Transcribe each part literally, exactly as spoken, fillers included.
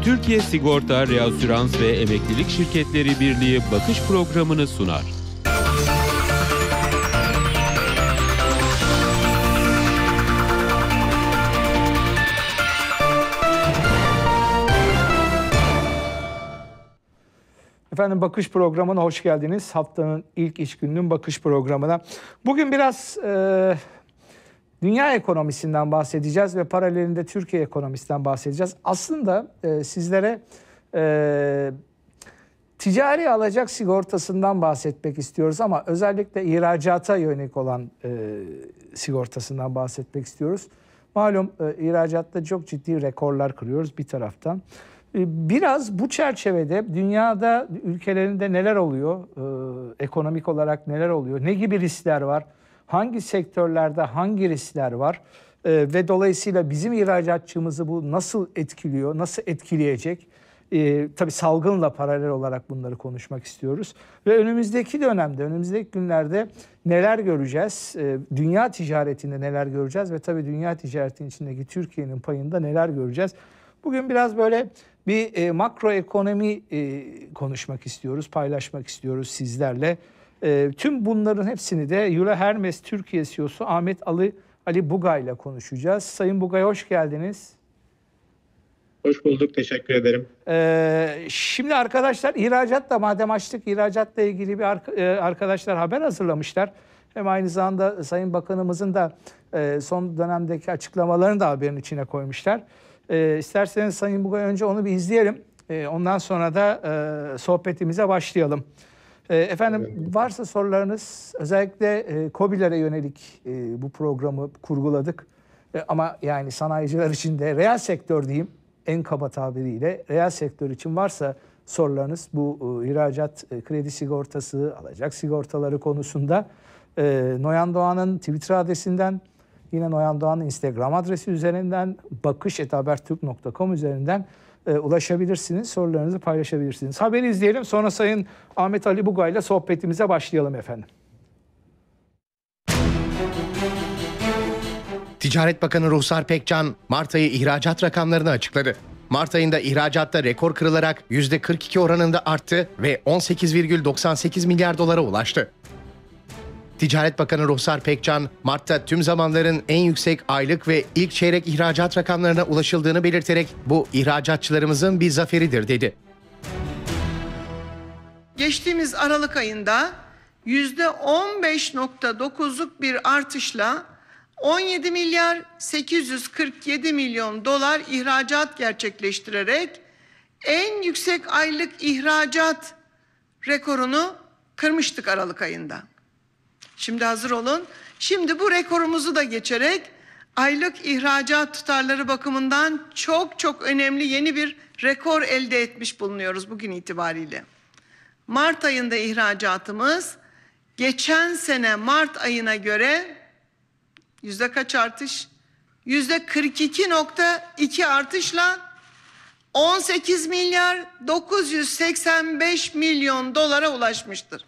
Türkiye Sigorta, Reasürans ve Emeklilik Şirketleri Birliği bakış programını sunar. Efendim bakış programına hoş geldiniz. Haftanın ilk iş gününün bakış programına. Bugün biraz e, dünya ekonomisinden bahsedeceğiz ve paralelinde Türkiye ekonomisinden bahsedeceğiz. Aslında e, sizlere e, ticari alacak sigortasından bahsetmek istiyoruz ama özellikle ihracata yönelik olan e, sigortasından bahsetmek istiyoruz. Malum e, ihracatta çok ciddi rekorlar kırıyoruz bir taraftan. Biraz bu çerçevede dünyada, ülkelerinde neler oluyor, ee, ekonomik olarak neler oluyor, ne gibi riskler var, hangi sektörlerde hangi riskler var ee, ve dolayısıyla bizim ihracatçımızı bu nasıl etkiliyor, nasıl etkileyecek? Ee, tabii salgınla paralel olarak bunları konuşmak istiyoruz. Ve önümüzdeki dönemde, önümüzdeki günlerde neler göreceğiz, ee, dünya ticaretinde neler göreceğiz ve tabii dünya ticaretinin içindeki Türkiye'nin payında neler göreceğiz? Bugün biraz böyle bir e, makro ekonomi e, konuşmak istiyoruz, paylaşmak istiyoruz sizlerle. E, tüm bunların hepsini de Euler Hermes Türkiye C E O'su Ahmet Ali, Ali Bugay ile konuşacağız. Sayın Bugay hoş geldiniz. Hoş bulduk, teşekkür ederim. E, şimdi arkadaşlar ihracatla, madem açtık, ihracatla ilgili bir arkadaşlar haber hazırlamışlar. Hem aynı zamanda Sayın Bakanımızın da e, son dönemdeki açıklamalarını da haberin içine koymuşlar. E, isterseniz Sayın Bugay önce onu bir izleyelim. E, ondan sonra da e, sohbetimize başlayalım. E, efendim evet. Varsa sorularınız, özellikle e, KOBİ'lere yönelik e, bu programı kurguladık. E, ama yani sanayiciler için de reel sektör diyeyim en kaba tabiriyle reel sektör için varsa sorularınız bu e, ihracat e, kredi sigortası, alacak sigortaları konusunda e, Noyan Doğan'ın Twitter adresinden, yine Noyan Doğan'ın Instagram adresi üzerinden, bakış et habertürk nokta com üzerinden e, ulaşabilirsiniz. Sorularınızı paylaşabilirsiniz. Haberi izleyelim. Sonra Sayın Ahmet Ali Bugay ile sohbetimize başlayalım efendim. Ticaret Bakanı Ruhsar Pekcan, Mart ayı ihracat rakamlarını açıkladı. Mart ayında ihracatta rekor kırılarak yüzde kırk iki oranında arttı ve on sekiz virgül doksan sekiz milyar dolara ulaştı. Ticaret Bakanı Ruhsar Pekcan, Mart'ta tüm zamanların en yüksek aylık ve ilk çeyrek ihracat rakamlarına ulaşıldığını belirterek bu ihracatçılarımızın bir zaferidir dedi. Geçtiğimiz Aralık ayında yüzde on beş nokta dokuzluk bir artışla on yedi milyar sekiz yüz kırk yedi milyon dolar ihracat gerçekleştirerek en yüksek aylık ihracat rekorunu kırmıştık Aralık ayında. Şimdi hazır olun. Şimdi bu rekorumuzu da geçerek aylık ihracat tutarları bakımından çok çok önemli yeni bir rekor elde etmiş bulunuyoruz bugün itibariyle. Mart ayında ihracatımız geçen sene Mart ayına göre yüzde kaç artış? Yüzde kırk iki nokta iki artışla on sekiz milyar dokuz yüz seksen beş milyon dolara ulaşmıştır.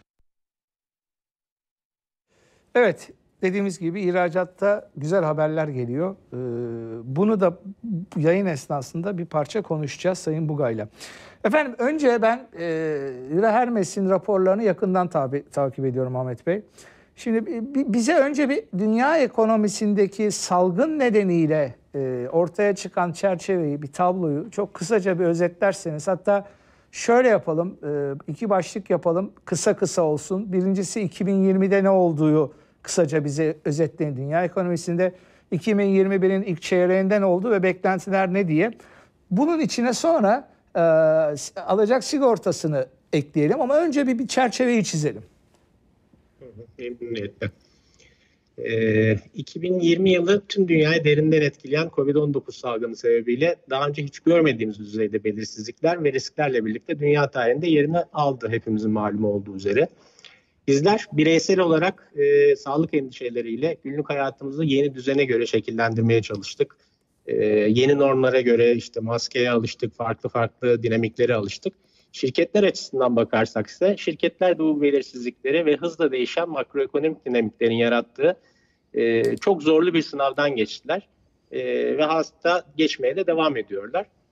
Evet, dediğimiz gibi ihracatta güzel haberler geliyor. Ee, bunu da yayın esnasında bir parça konuşacağız Sayın Bugay'la. Efendim önce ben e, Euler Hermes'in raporlarını yakından tabi, takip ediyorum Ahmet Bey. Şimdi bize önce bir dünya ekonomisindeki salgın nedeniyle e, ortaya çıkan çerçeveyi, bir tabloyu çok kısaca bir özetlerseniz, hatta şöyle yapalım, iki başlık yapalım, kısa kısa olsun. Birincisi iki bin yirmide ne olduğu kısaca bize özetleyin dünya ekonomisinde. iki bin yirmi birin ilk çeyreğinde ne oldu ve beklentiler ne diye. Bunun içine sonra e, alacak sigortasını ekleyelim ama önce bir, bir çerçeveyi çizelim. Memnuniyetle. Ee, iki bin yirmi yılı tüm dünyayı derinden etkileyen kovid on dokuz salgını sebebiyle daha önce hiç görmediğimiz düzeyde belirsizlikler ve risklerle birlikte dünya tarihinde yerini aldı, hepimizin malumu olduğu üzere. Bizler bireysel olarak e, sağlık endişeleriyle günlük hayatımızı yeni düzene göre şekillendirmeye çalıştık. E, yeni normlara göre işte maskeye alıştık, farklı farklı dinamiklere alıştık. Şirketler açısından bakarsak ise şirketler de bu belirsizlikleri ve hızla değişen makroekonomik dinamiklerin yarattığı e, çok zorlu bir sınavdan geçtiler. E, ve hasta geçmeye de devam ediyorlar.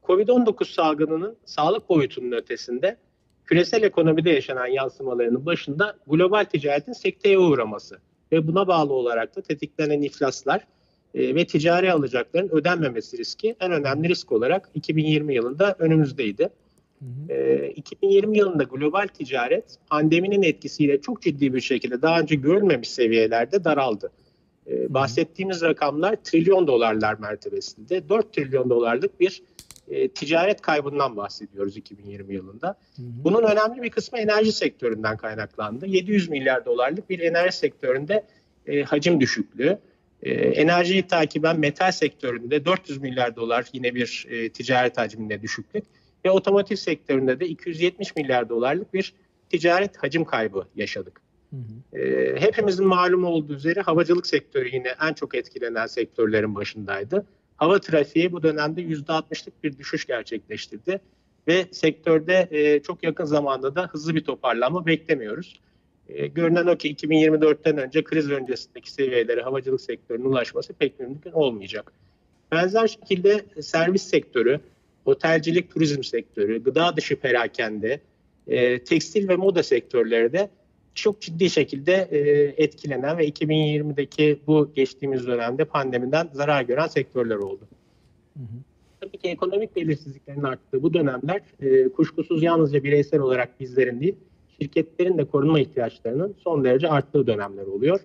Covid on dokuz salgınının sağlık boyutunun ötesinde küresel ekonomide yaşanan yansımalarının başında global ticaretin sekteye uğraması ve buna bağlı olarak da tetiklenen iflaslar e, ve ticari alacakların ödenmemesi riski en önemli risk olarak iki bin yirmi yılında önümüzdeydi. Hı hı. E, iki bin yirmi yılında global ticaret pandeminin etkisiyle çok ciddi bir şekilde daha önce görülmemiş seviyelerde daraldı. E, bahsettiğimiz rakamlar trilyon dolarlar mertebesinde. dört trilyon dolarlık bir e, ticaret kaybından bahsediyoruz iki bin yirmi yılında. Hı hı. Bunun önemli bir kısmı enerji sektöründen kaynaklandı. yedi yüz milyar dolarlık bir enerji sektöründe e, hacim düşüklüğü. E, enerjiyi takiben metal sektöründe dört yüz milyar dolar yine bir e, ticaret hacminde düşüklük. Ve otomotiv sektöründe de iki yüz yetmiş milyar dolarlık bir ticaret hacim kaybı yaşadık. Hı hı. E, hepimizin malum olduğu üzere havacılık sektörü yine en çok etkilenen sektörlerin başındaydı. Hava trafiği bu dönemde yüzde altmışlık bir düşüş gerçekleştirdi. Ve sektörde e, çok yakın zamanda da hızlı bir toparlanma beklemiyoruz. E, görünen o ki iki bin yirmi dörtten önce kriz öncesindeki seviyelere havacılık sektörünün ulaşması pek mümkün olmayacak. Benzer şekilde servis sektörü, otelcilik, turizm sektörü, gıda dışı perakende, e, tekstil ve moda sektörleri de çok ciddi şekilde e, etkilenen ve iki bin yirmideki bu geçtiğimiz dönemde pandemiden zarar gören sektörler oldu. Hı hı. Tabii ki ekonomik belirsizliklerin arttığı bu dönemler e, kuşkusuz yalnızca bireysel olarak bizlerin değil, şirketlerin de korunma ihtiyaçlarının son derece arttığı dönemler oluyor.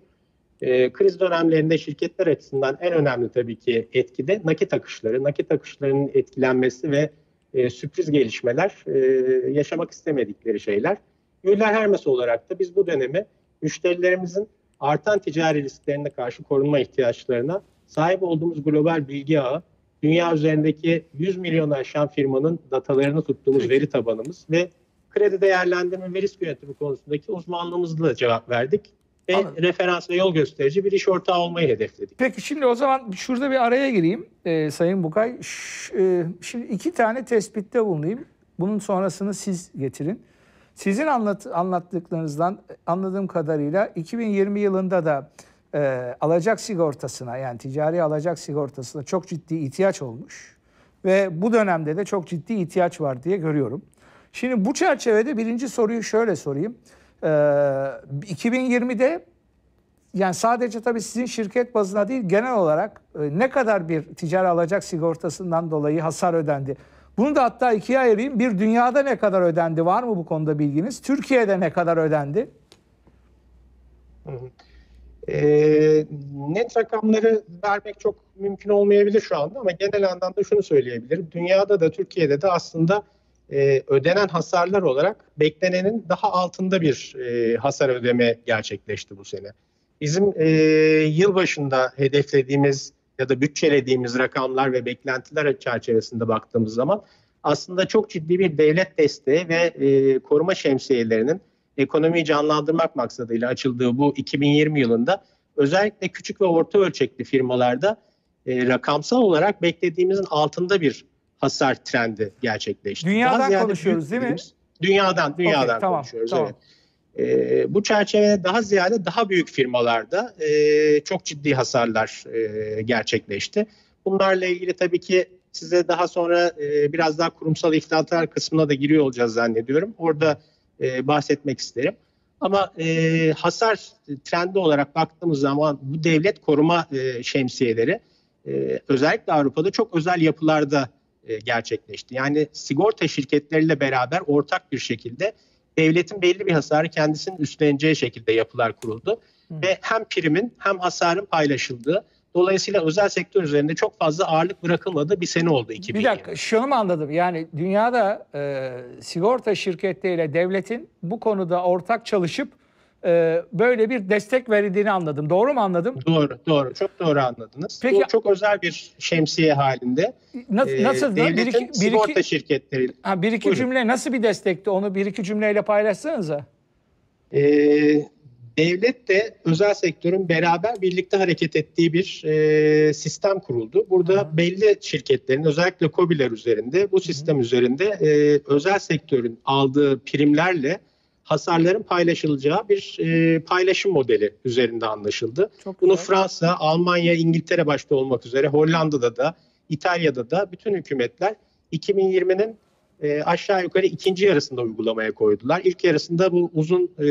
E, kriz dönemlerinde şirketler açısından en önemli tabii ki etki de nakit akışları. Nakit akışlarının etkilenmesi ve e, sürpriz gelişmeler, e, yaşamak istemedikleri şeyler. Euler Hermes olarak da biz bu dönemi müşterilerimizin artan ticari risklerine karşı korunma ihtiyaçlarına sahip olduğumuz global bilgi ağı, dünya üzerindeki yüz milyonu aşan firmanın datalarını tuttuğumuz veri tabanımız ve kredi değerlendirme ve risk yönetimi konusundaki uzmanlığımızla cevap verdik. Ve Anladım. referans ve yol gösterici bir iş ortağı olmayı hedefledik. Peki şimdi o zaman şurada bir araya gireyim e, Sayın Bukay. Ş, e, şimdi iki tane tespitte bulunayım. Bunun sonrasını siz getirin. Sizin anlat, anlattıklarınızdan anladığım kadarıyla iki bin yirmi yılında da e, alacak sigortasına, yani ticari alacak sigortasına çok ciddi ihtiyaç olmuş. Ve bu dönemde de çok ciddi ihtiyaç var diye görüyorum. Şimdi bu çerçevede birinci soruyu şöyle sorayım. Ee, iki bin yirmide yani sadece tabii sizin şirket bazına değil genel olarak e, ne kadar bir ticari alacak sigortasından dolayı hasar ödendi? Bunu da hatta ikiye ayırayım. Bir, dünyada ne kadar ödendi? Var mı bu konuda bilginiz? Türkiye'de ne kadar ödendi? Hı hı. E, net rakamları vermek çok mümkün olmayabilir şu anda ama genel anlamda şunu söyleyebilirim. Dünyada da Türkiye'de de aslında e, ödenen hasarlar olarak beklenenin daha altında bir e, hasar ödeme gerçekleşti bu sene. Bizim e, yılbaşında hedeflediğimiz ya da bütçelediğimiz rakamlar ve beklentiler çerçevesinde baktığımız zaman aslında çok ciddi bir devlet desteği ve e, koruma şemsiyelerinin ekonomiyi canlandırmak maksadıyla açıldığı bu iki bin yirmi yılında özellikle küçük ve orta ölçekli firmalarda e, rakamsal olarak beklediğimizin altında bir hasar trendi gerçekleşti. Dünyadan konuşuyoruz değil mi? Dünyadan, dünyadan okay, tamam, konuşuyoruz. Tamam. Evet. E, bu çerçevede daha ziyade daha büyük firmalarda e, çok ciddi hasarlar e, gerçekleşti. Bunlarla ilgili tabii ki size daha sonra e, biraz daha kurumsal iflatlar kısmına da giriyor olacağız zannediyorum. Orada e, bahsetmek isterim. Ama e, hasar trendi olarak baktığımız zaman bu devlet koruma e, şemsiyeleri e, özellikle Avrupa'da çok özel yapılarda e, gerçekleşti. Yani sigorta şirketleriyle beraber ortak bir şekilde devletin belli bir hasarı kendisinin üstleneceği şekilde yapılar kuruldu. Hı. Ve hem primin hem hasarın paylaşıldığı, dolayısıyla özel sektör üzerinde çok fazla ağırlık bırakılmadığı bir sene oldu iki bin yirmi. Bir dakika, şunu mu anladım? Yani dünyada e, sigorta şirketleriyle devletin bu konuda ortak çalışıp e, böyle bir destek verildiğini anladım. Doğru mu anladım? Doğru, doğru. Çok doğru anladınız. Peki, bu çok özel bir şemsiye halinde. Nasıl? nasıl devletin bir iki, sigorta bir iki, şirketleri. Ha, bir iki Buyurun. cümle nasıl bir destekti? Onu bir iki cümleyle paylaşsanıza. Eee Devlet de özel sektörün beraber birlikte hareket ettiği bir e, sistem kuruldu. Burada Hı. belli şirketlerin özellikle KOBİ'ler üzerinde bu sistem Hı. üzerinde e, özel sektörün aldığı primlerle hasarların paylaşılacağı bir e, paylaşım modeli üzerinde anlaşıldı. Çok Bunu güzel. Fransa, Almanya, İngiltere başta olmak üzere Hollanda'da da İtalya'da da bütün hükümetler iki bin yirminin e, aşağı yukarı ikinci yarısında uygulamaya koydular. İlk yarısında bu uzun e,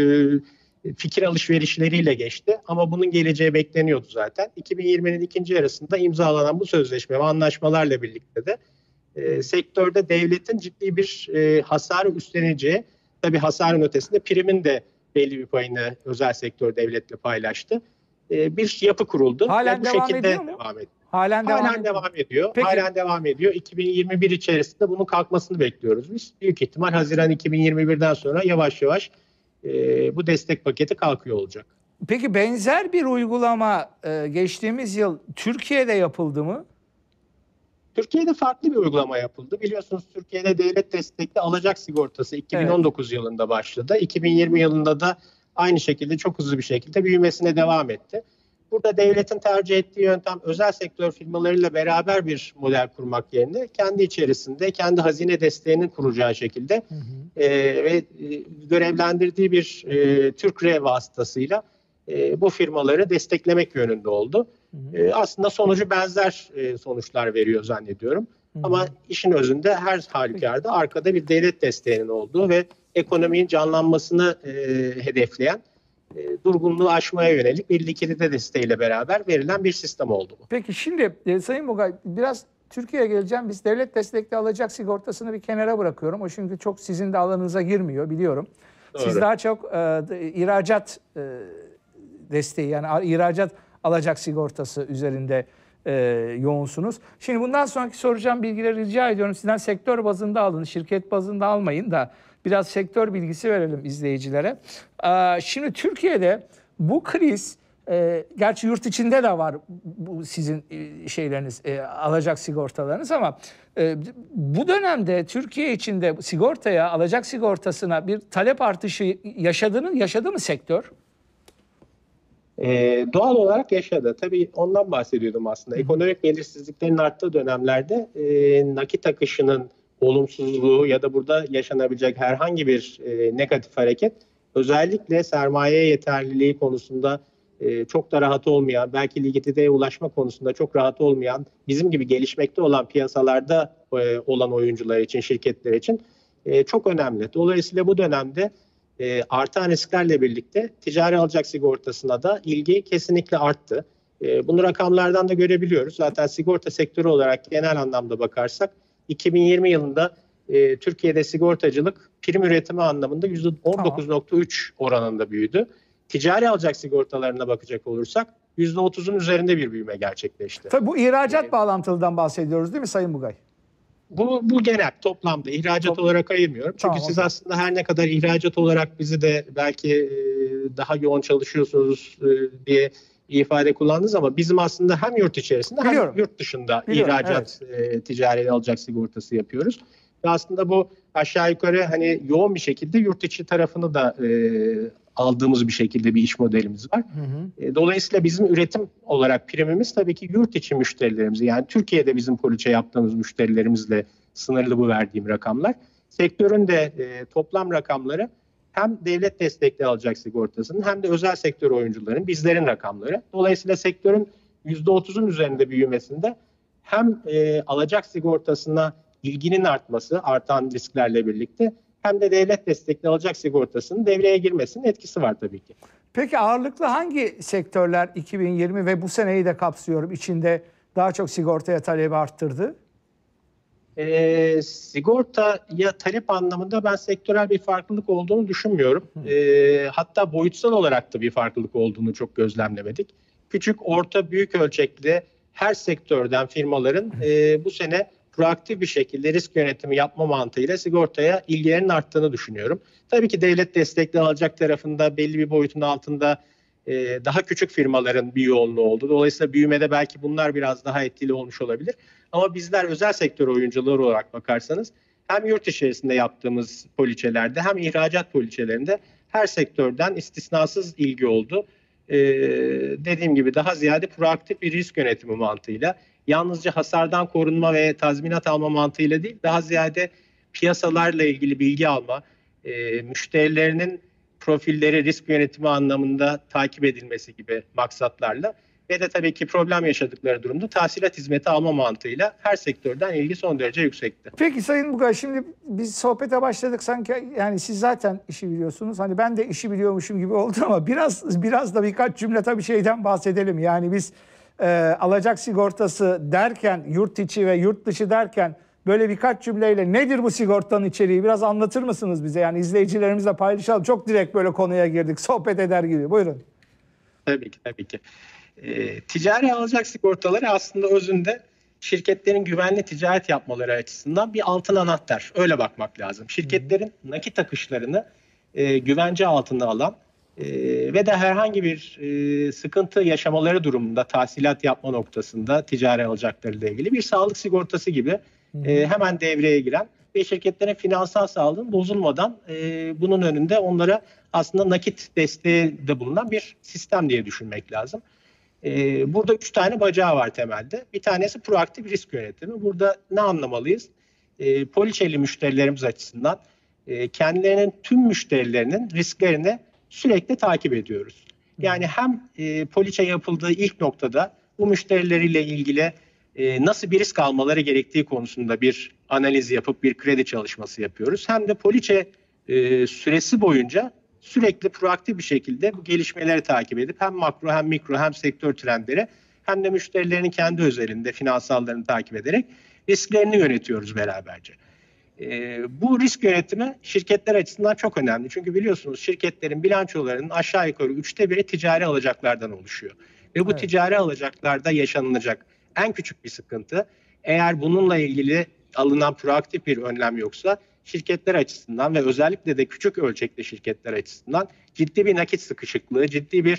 fikir alışverişleriyle geçti ama bunun geleceği bekleniyordu zaten. iki bin yirminin ikinci yarısında imzalanan bu sözleşme ve anlaşmalarla birlikte de e, sektörde devletin ciddi bir e, hasarı üstleneceği, tabii hasarın ötesinde primin de belli bir payını özel sektör devletle paylaştı. E, bir yapı kuruldu. Halen ve bu devam şekilde ediyor mu? devam ediyor. Halen devam, Halen devam ediyor. Peki. Halen devam ediyor. iki bin yirmi bir içerisinde bunun kalkmasını bekliyoruz biz. Büyük ihtimal Haziran iki bin yirmi birden sonra yavaş yavaş e, bu destek paketi kalkıyor olacak. Peki benzer bir uygulama e, geçtiğimiz yıl Türkiye'de yapıldı mı? Türkiye'de farklı bir uygulama yapıldı. Biliyorsunuz Türkiye'de devlet destekli alacak sigortası iki bin on dokuz evet. yılında başladı. iki bin yirmi yılında da aynı şekilde çok hızlı bir şekilde büyümesine devam etti. Burada devletin tercih ettiği yöntem özel sektör firmalarıyla beraber bir model kurmak yerine kendi içerisinde kendi hazine desteğini kuracağı şekilde hı hı. E, ve e, görevlendirdiği bir e, Türk R vasıtasıyla e, bu firmaları desteklemek yönünde oldu. Hı hı. E, aslında sonucu benzer e, sonuçlar veriyor zannediyorum. Hı hı. Ama işin özünde her halükarda arkada bir devlet desteğinin olduğu ve ekonominin canlanmasını e, hedefleyen, E, durgunluğu aşmaya yönelik bir likidite desteğiyle beraber verilen bir sistem oldu bu. Peki şimdi e, Sayın Bugay biraz Türkiye'ye geleceğim. Biz devlet destekli alacak sigortasını bir kenara bırakıyorum. O çünkü çok sizin de alanınıza girmiyor biliyorum. Doğru. Siz daha çok e, ihracat e, desteği yani ihracat alacak sigortası üzerinde e, yoğunsunuz. Şimdi bundan sonraki soracağım bilgileri rica ediyorum. Sizden sektör bazında alın, şirket bazında almayın da biraz sektör bilgisi verelim izleyicilere. Şimdi Türkiye'de bu kriz, gerçi yurt içinde de var bu sizin şeyleriniz, alacak sigortalarınız ama bu dönemde Türkiye içinde sigortaya, alacak sigortasına bir talep artışı yaşadığını yaşadı mı sektör? Ee, doğal olarak yaşadı. Tabii ondan bahsediyordum aslında. Hı. Ekonomik belirsizliklerin arttığı dönemlerde e, nakit akışının olumsuzluğu ya da burada yaşanabilecek herhangi bir e, negatif hareket özellikle sermaye yeterliliği konusunda e, çok da rahat olmayan, belki likiditeye ulaşma konusunda çok rahat olmayan, bizim gibi gelişmekte olan piyasalarda e, olan oyuncular için, şirketler için e, çok önemli. Dolayısıyla bu dönemde e, artan risklerle birlikte ticari alacak sigortasına da ilgi kesinlikle arttı. E, bunu rakamlardan da görebiliyoruz. Zaten sigorta sektörü olarak genel anlamda bakarsak iki bin yirmi yılında e, Türkiye'de sigortacılık prim üretimi anlamında yüzde on dokuz nokta üç tamam. oranında büyüdü. Ticari alacak sigortalarına bakacak olursak yüzde otuzun üzerinde bir büyüme gerçekleşti. Tabii bu ihracat ee, bağlantılıdan bahsediyoruz değil mi Sayın Bugay? Bu, bu genel toplamda ihracat Top... olarak ayırmıyorum. Çünkü tamam, siz aslında her ne kadar ihracat olarak bizi de belki e, daha yoğun çalışıyorsunuz e, diye ifade kullandınız ama bizim aslında hem yurt içerisinde Biliyorum. hem yurt dışında Biliyorum, ihracat evet. e, ticari alacak sigortası yapıyoruz. Ve aslında bu aşağı yukarı hani yoğun bir şekilde yurt içi tarafını da e, aldığımız bir şekilde bir iş modelimiz var. Hı hı. E, dolayısıyla bizim üretim olarak primimiz tabii ki yurt içi müşterilerimiz, yani Türkiye'de bizim poliçe yaptığımız müşterilerimizle sınırlı bu verdiğim rakamlar. Sektörün de e, toplam rakamları hem devlet destekli alacak sigortasının hem de özel sektör oyuncuların, bizlerin rakamları. Dolayısıyla sektörün yüzde otuzun üzerinde büyümesinde hem e, alacak sigortasına ilginin artması, artan risklerle birlikte hem de devlet destekli alacak sigortasının devreye girmesinin etkisi var tabii ki. Peki ağırlıklı hangi sektörler iki bin yirmi ve bu seneyi de kapsıyorum içinde daha çok sigortaya talebi arttırdı? E, sigortaya talep anlamında ben sektörel bir farklılık olduğunu düşünmüyorum. E, hatta boyutsal olarak da bir farklılık olduğunu çok gözlemlemedik. Küçük, orta, büyük ölçekli her sektörden firmaların e, bu sene proaktif bir şekilde risk yönetimi yapma mantığıyla sigortaya ilgilerinin arttığını düşünüyorum. Tabii ki devlet destekli alacak tarafında belli bir boyutun altında e, daha küçük firmaların bir yoğunluğu oldu. Dolayısıyla büyümede belki bunlar biraz daha etkili olmuş olabilir. Ama bizler özel sektör oyuncuları olarak bakarsanız hem yurt içerisinde yaptığımız poliçelerde hem ihracat poliçelerinde her sektörden istisnasız ilgi oldu. Ee, dediğim gibi daha ziyade proaktif bir risk yönetimi mantığıyla, yalnızca hasardan korunma ve tazminat alma mantığıyla değil, daha ziyade piyasalarla ilgili bilgi alma, e, müşterilerinin profilleri risk yönetimi anlamında takip edilmesi gibi maksatlarla ve de tabii ki problem yaşadıkları durumda tahsilat hizmeti alma mantığıyla her sektörden ilgi son derece yüksekti. Peki Sayın Bugay, şimdi biz sohbete başladık sanki, yani siz zaten işi biliyorsunuz. Hani ben de işi biliyormuşum gibi oldu ama biraz biraz da birkaç cümle tabii şeyden bahsedelim. Yani biz e, alacak sigortası derken, yurt içi ve yurt dışı derken böyle birkaç cümleyle nedir bu sigortanın içeriği biraz anlatır mısınız bize? Yani izleyicilerimizle paylaşalım. Çok direkt böyle konuya girdik, sohbet eder gibi. Buyurun. Tabii ki, tabii ki. E, ticari alacak sigortaları aslında özünde şirketlerin güvenli ticaret yapmaları açısından bir altın anahtar. Öyle bakmak lazım. Şirketlerin nakit akışlarını e, güvence altına alan e, ve de herhangi bir e, sıkıntı yaşamaları durumunda tahsilat yapma noktasında ticari alacaklarıyla ilgili bir sağlık sigortası gibi e, hemen devreye giren ve şirketlerin finansal sağlığının bozulmadan e, bunun önünde onlara aslında nakit desteği de bulunan bir sistem diye düşünmek lazım. Ee, burada üç tane bacağı var temelde. Bir tanesi proaktif risk yönetimi. Burada ne anlamalıyız? Ee, poliçeli müşterilerimiz açısından e, kendilerinin tüm müşterilerinin risklerini sürekli takip ediyoruz. Yani hem e, poliçe yapıldığı ilk noktada bu müşterileriyle ilgili e, nasıl bir risk almaları gerektiği konusunda bir analiz yapıp bir kredi çalışması yapıyoruz. Hem de poliçe e, süresi boyunca sürekli proaktif bir şekilde bu gelişmeleri takip edip hem makro hem mikro hem sektör trendleri hem de müşterilerin kendi özelinde finansallarını takip ederek risklerini yönetiyoruz beraberce. Ee, bu risk yönetimi şirketler açısından çok önemli. Çünkü biliyorsunuz şirketlerin bilançolarının aşağı yukarı üçte biri ticari alacaklardan oluşuyor. Ve bu evet. ticari alacaklarda yaşanılacak en küçük bir sıkıntı, eğer bununla ilgili alınan proaktif bir önlem yoksa şirketler açısından ve özellikle de küçük ölçekli şirketler açısından ciddi bir nakit sıkışıklığı, ciddi bir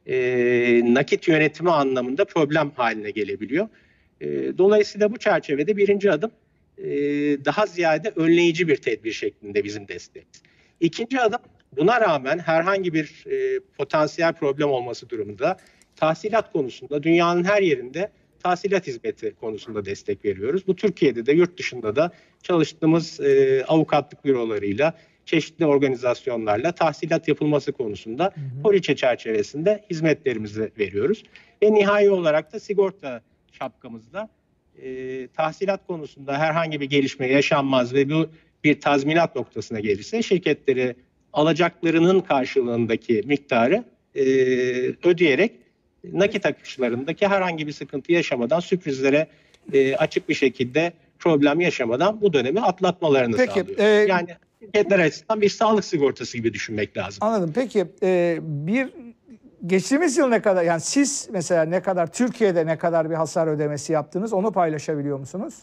e, nakit yönetimi anlamında problem haline gelebiliyor. E, dolayısıyla bu çerçevede birinci adım e, daha ziyade önleyici bir tedbir şeklinde bizim desteğimiz. İkinci adım, buna rağmen herhangi bir e, potansiyel problem olması durumunda tahsilat konusunda dünyanın her yerinde tahsilat hizmeti konusunda destek veriyoruz. Bu Türkiye'de de yurt dışında da çalıştığımız e, avukatlık bürolarıyla, çeşitli organizasyonlarla tahsilat yapılması konusunda poliçe çerçevesinde hizmetlerimizi veriyoruz. Ve nihai olarak da sigorta şapkamızda e, tahsilat konusunda herhangi bir gelişme yaşanmaz ve bu bir tazminat noktasına gelirse şirketleri alacaklarının karşılığındaki miktarı e, ödeyerek nakit akışlarındaki herhangi bir sıkıntı yaşamadan, sürprizlere e, açık bir şekilde problem yaşamadan bu dönemi atlatmalarını Peki, sağlıyoruz. E, yani şirketler açısından bir sağlık sigortası gibi düşünmek lazım. Anladım. Peki e, bir geçtiğimiz yıl ne kadar, yani siz mesela ne kadar, Türkiye'de ne kadar bir hasar ödemesi yaptınız, onu paylaşabiliyor musunuz?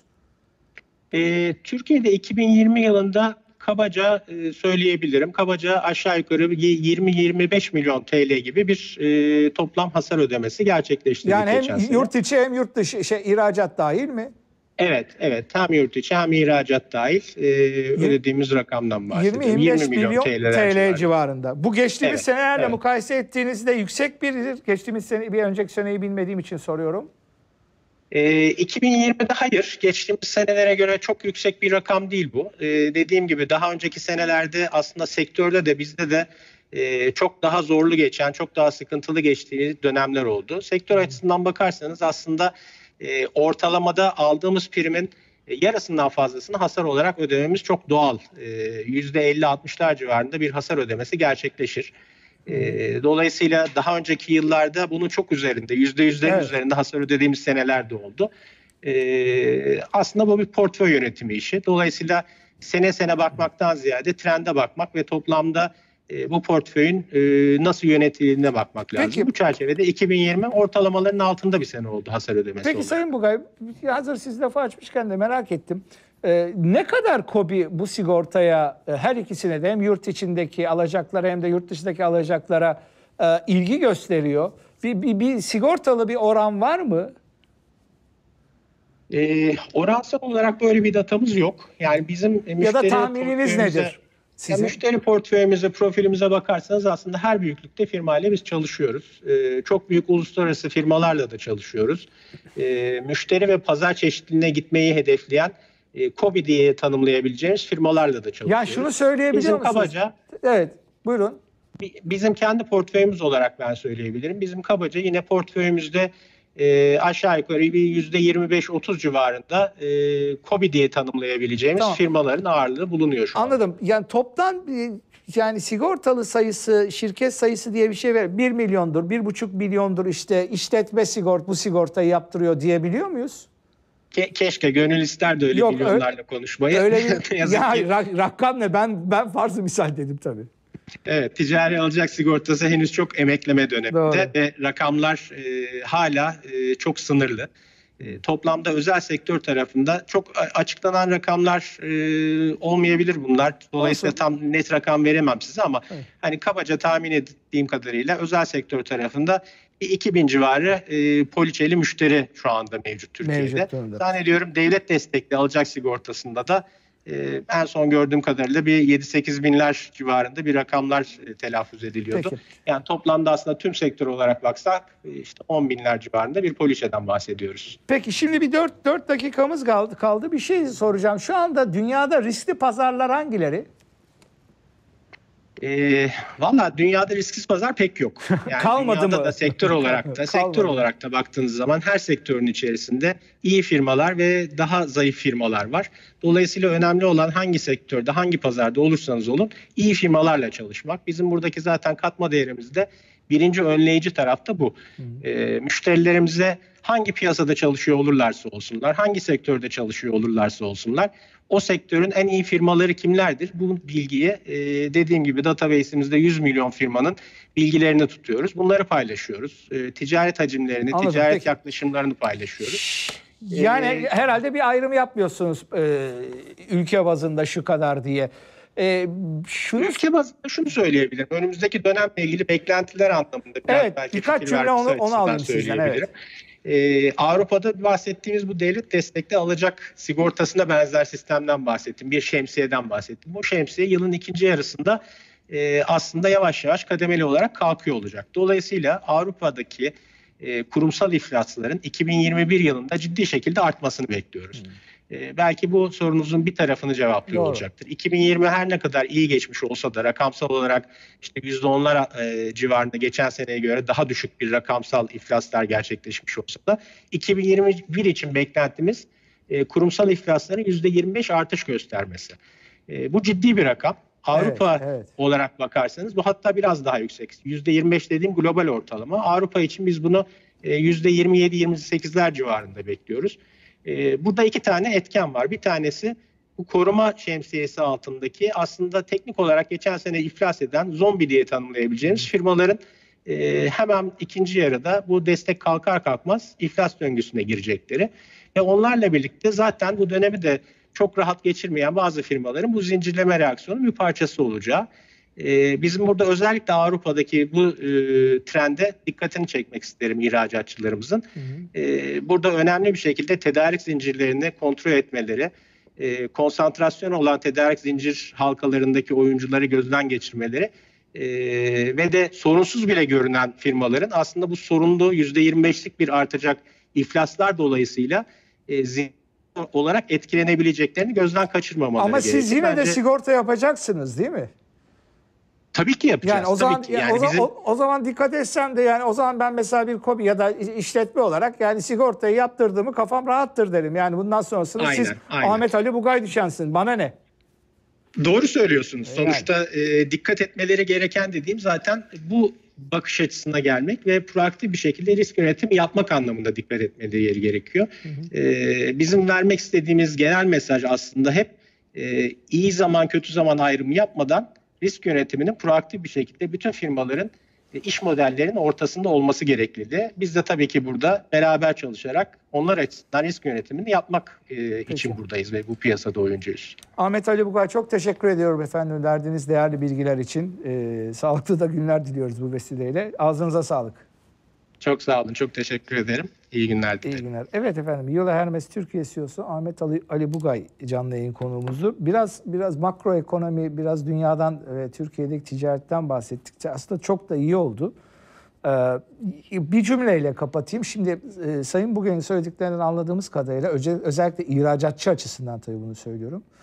E, Türkiye'de iki bin yirmi yılında kabaca e, söyleyebilirim. Kabaca aşağı yukarı yirmi yirmi beş milyon T L gibi bir e, toplam hasar ödemesi gerçekleştirdik. Yani hem geçen sene. yurt içi hem yurt dışı şey, ihracat dahil mi? Evet, evet. Hem yurt içi hem ihracat dahil e, ödediğimiz rakamdan bahsediyorum. yirmi yirmi beş milyon T L civarında. civarında. Bu geçtiğimiz Evet, senelerle evet. mukayese ettiğinizde yüksek biridir. Geçtiğimiz sene, bir önceki seneyi bilmediğim için soruyorum. E, iki bin yirmide hayır. Geçtiğimiz senelere göre çok yüksek bir rakam değil bu. E, dediğim gibi daha önceki senelerde aslında sektörde de bizde de e, çok daha zorlu geçen, çok daha sıkıntılı geçtiği dönemler oldu. Sektör hmm. açısından bakarsanız aslında e, ortalamada aldığımız primin e, yarısından fazlasını hasar olarak ödememiz çok doğal. E, yüzde elli altmışlar civarında bir hasar ödemesi gerçekleşir. E, dolayısıyla daha önceki yıllarda bunun çok üzerinde, yüzde yüzlerin evet. üzerinde hasar ödediğimiz seneler de oldu. E, aslında bu bir portföy yönetimi işi. Dolayısıyla sene sene bakmaktan ziyade trende bakmak ve toplamda e, bu portföyün e, nasıl yönetildiğine bakmak lazım. Peki, bu çerçevede iki bin yirmi ortalamaların altında bir sene oldu hasar ödemesi Peki olarak. Sayın Bugay, hazır siz lafı açmışken de merak ettim. Ee, ne kadar KOBİ bu sigortaya, e, her ikisine de hem yurt içindeki alacaklara hem de yurt dışındaki alacaklara e, ilgi gösteriyor? Bir, bir, bir sigortalı bir oran var mı? E, oransal olarak böyle bir datamız yok. Yani bizim müşteri ya da tahmininiz nedir? Ya müşteri portföyümüze, profilimize bakarsanız aslında her büyüklükte firmayla biz çalışıyoruz. Ee, çok büyük uluslararası firmalarla da çalışıyoruz. Ee, müşteri ve pazar çeşitliliğine gitmeyi hedefleyen e, KOBİ diye tanımlayabileceğimiz firmalarla da çalışıyoruz. Ya şunu söyleyebiliyor Bizim musunuz? kabaca, evet, buyurun. Bizim kendi portföyümüz olarak ben söyleyebilirim. Bizim kabaca yine portföyümüzde e, aşağı yukarı bir yüzde yirmi beş otuz civarında e, KOBİ diye tanımlayabileceğimiz Tamam. firmaların ağırlığı bulunuyor şu an. Anladım. Yani toptan e, yani sigortalı sayısı, şirket sayısı diye bir şey var. bir milyondur, bir buçuk milyondur işte işletme sigort bu sigortayı yaptırıyor diyebiliyor muyuz? Ke- keşke gönül ister de öyle Yok, milyonlarla öyle- konuşmayı. Öyle Ne bir, yazık ya ki. ra- rakam ne? Ben ben farzı misal dedim tabii. Evet, ticari alacak sigortası henüz çok emekleme döneminde Doğru. ve rakamlar e, hala e, çok sınırlı. E, toplamda özel sektör tarafında çok a- açıklanan rakamlar e, olmayabilir bunlar. Dolayısıyla Olsun. tam net rakam veremem size ama Evet. hani kabaca tahmin ettiğim kadarıyla özel sektör tarafında iki bin civarı e, poliçeli müşteri şu anda mevcut Türkiye'de. Mevcut durumda. Zannediyorum devlet destekli alacak sigortasında da Ee, en son gördüğüm kadarıyla bir yedi sekiz binler civarında bir rakamlar e, telaffuz ediliyordu. Peki. Yani toplamda aslında tüm sektör olarak baksak e, işte on binler civarında bir poliçeden bahsediyoruz. Peki şimdi bir dört dört dakikamız kaldı, kaldı. Bir şey soracağım. Şu anda dünyada riskli pazarlar hangileri? E, Valla dünyada risksiz pazar pek yok. Yani Kalmadı dünyada mı? da sektör olarak da sektör Kalmadı. olarak da baktığınız zaman her sektörün içerisinde iyi firmalar ve daha zayıf firmalar var. Dolayısıyla önemli olan hangi sektörde, hangi pazarda olursanız olun iyi firmalarla çalışmak. Bizim buradaki zaten katma değerimizde birinci önleyici tarafta bu. E, müşterilerimize hangi piyasada çalışıyor olurlarsa olsunlar, hangi sektörde çalışıyor olurlarsa olsunlar, o sektörün en iyi firmaları kimlerdir? Bu bilgiyi e, dediğim gibi database'imizde yüz milyon firmanın bilgilerini tutuyoruz. Bunları paylaşıyoruz. E, ticaret hacimlerini, Anladım, ticaret peki. yaklaşımlarını paylaşıyoruz. Yani Ee, herhalde bir ayrım yapmıyorsunuz e, ülke bazında şu kadar diye. E, şunu Ülke bazında şunu söyleyebilirim. Önümüzdeki dönemle ilgili beklentiler anlamında biraz Evet, belki birkaç fikir cümle vergisi onu- onu açısından alayım sizden, söyleyebilirim. Ee, Avrupa'da bahsettiğimiz bu devlet destekli alacak sigortasına benzer sistemden bahsettim. Bir şemsiyeden bahsettim. Bu şemsiye yılın ikinci yarısında e, aslında yavaş yavaş kademeli olarak kalkıyor olacak. Dolayısıyla Avrupa'daki e, kurumsal iflasların iki bin yirmi bir yılında ciddi şekilde artmasını bekliyoruz. E, belki bu sorunuzun bir tarafını cevaplıyor Doğru. olacaktır. iki bin yirmi her ne kadar iyi geçmiş olsa da rakamsal olarak işte yüzde onlar e, civarında geçen seneye göre daha düşük bir rakamsal iflaslar gerçekleşmiş olsa da iki bin yirmi bir için beklentimiz e, kurumsal iflasların yüzde yirmi beş artış göstermesi. E, bu ciddi bir rakam. Avrupa Evet, evet. olarak bakarsanız bu hatta biraz daha yüksek. yüzde yirmi beş dediğim global ortalama. Avrupa için biz bunu e, yüzde yirmi yedi yirmi sekizler civarında bekliyoruz. E, burada iki tane etken var. Bir tanesi bu koruma şemsiyesi altındaki aslında teknik olarak geçen sene iflas eden zombi diye tanımlayabileceğimiz firmaların e, hemen ikinci yarıda bu destek kalkar kalkmaz iflas döngüsüne girecekleri. Ve onlarla birlikte zaten bu dönemi de çok rahat geçirmeyen bazı firmaların bu zincirleme reaksiyonun bir parçası olacağı. Ee, bizim burada özellikle Avrupa'daki bu e, trende dikkatini çekmek isterim ihracatçılarımızın. Hı hı. Ee, burada önemli bir şekilde tedarik zincirlerini kontrol etmeleri, e, konsantrasyon olan tedarik zincir halkalarındaki oyuncuları gözden geçirmeleri e, ve de sorunsuz bile görünen firmaların aslında bu sorunlu yüzde yirmi beşlik bir artacak iflaslar dolayısıyla e, zincir olarak etkilenebileceklerini gözden kaçırmamaları Ama gerekiyor. siz yine de Bence- sigorta yapacaksınız değil mi? Tabii ki yapacağız. Yani o zaman Tabii ki. yani Yani o, zaman, bizim- o, o zaman dikkat etsem de yani o zaman ben mesela bir KOBİ ya da işletme olarak yani sigortayı yaptırdığımı kafam rahattır derim. Yani bundan sonrasını Aynen, siz aynen. Ahmet Ali Bugay düşensin. Bana ne? Doğru söylüyorsunuz. Yani. Sonuçta e, dikkat etmeleri gereken dediğim zaten bu bakış açısına gelmek ve proaktif bir şekilde risk yönetimi yapmak anlamında dikkat etmeleri gerekiyor. Hı hı. E, bizim vermek istediğimiz genel mesaj aslında hep e, iyi zaman kötü zaman ayrımı yapmadan risk yönetiminin proaktif bir şekilde bütün firmaların e, iş modellerinin ortasında olması gerekliliği. Biz de tabii ki burada beraber çalışarak onlar açısından risk yönetimini yapmak e, için buradayız ve bu piyasada oyuncuyuz. Ahmet Ali Bugay çok teşekkür ediyorum efendim verdiğiniz değerli bilgiler için. Ee, sağlıklı da günler diliyoruz bu vesileyle. Ağzınıza sağlık. Çok sağ olun. Çok teşekkür ederim. İyi günler dilerim. İyi günler. Evet efendim, Yola Hermes Türkiye C E O'su Ahmet Ali, Ali Bugay canlı yayın konuğumuzdu. Biraz biraz makro ekonomi, biraz dünyadan ve Türkiye'deki ticaretten bahsettikçe aslında çok da iyi oldu. Ee, bir cümleyle kapatayım. Şimdi e, Sayın Bugay'ın söylediklerinden anladığımız kadarıyla özel, özellikle ihracatçı açısından tabii bunu söylüyorum.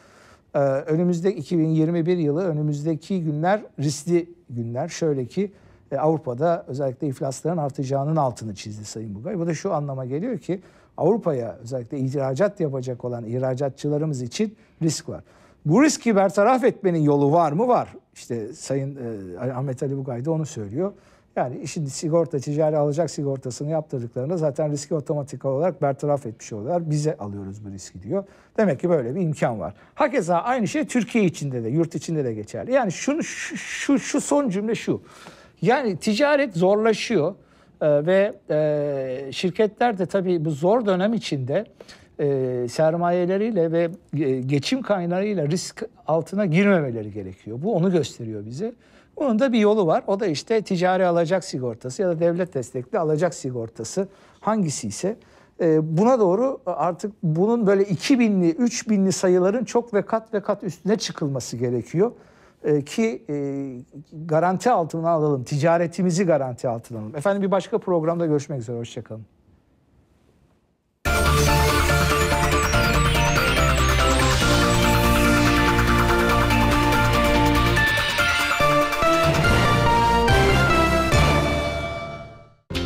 Ee, önümüzde iki bin yirmi bir yılı, önümüzdeki günler riskli günler. Şöyle ki e, Avrupa'da özellikle iflasların artacağının altını çizdi Sayın Bugay. Bu da şu anlama geliyor ki Avrupa'ya özellikle ihracat yapacak olan ihracatçılarımız için risk var. Bu riski bertaraf etmenin yolu var mı? Var. İşte Sayın e, Ahmet Ali Bugay da onu söylüyor. Yani işin sigorta, ticari alacak sigortasını yaptırdıklarında zaten riski otomatik olarak bertaraf etmiş oluyorlar. Bize alıyoruz bu riski diyor. Demek ki böyle bir imkan var. Hakeza aynı şey Türkiye içinde de, yurt içinde de geçerli. Yani şunu, şu, şu, şu son cümle şu. Yani ticaret zorlaşıyor ee, ve e, şirketler de tabii bu zor dönem içinde e, sermayeleriyle ve e, geçim kaynağıyla risk altına girmemeleri gerekiyor. Bu onu gösteriyor bize. Bunun da bir yolu var. O da işte ticari alacak sigortası ya da devlet destekli alacak sigortası hangisi ise e, buna doğru artık bunun böyle iki binli, üç binli sayıların çok ve kat ve kat üstüne çıkılması gerekiyor. E, ki e, garanti altına alalım, ticaretimizi garanti altına alalım. Efendim bir başka programda görüşmek üzere, hoşçakalın.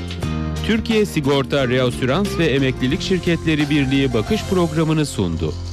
Türkiye Sigorta Reasürans ve Emeklilik Şirketleri Birliği bakış programını sundu.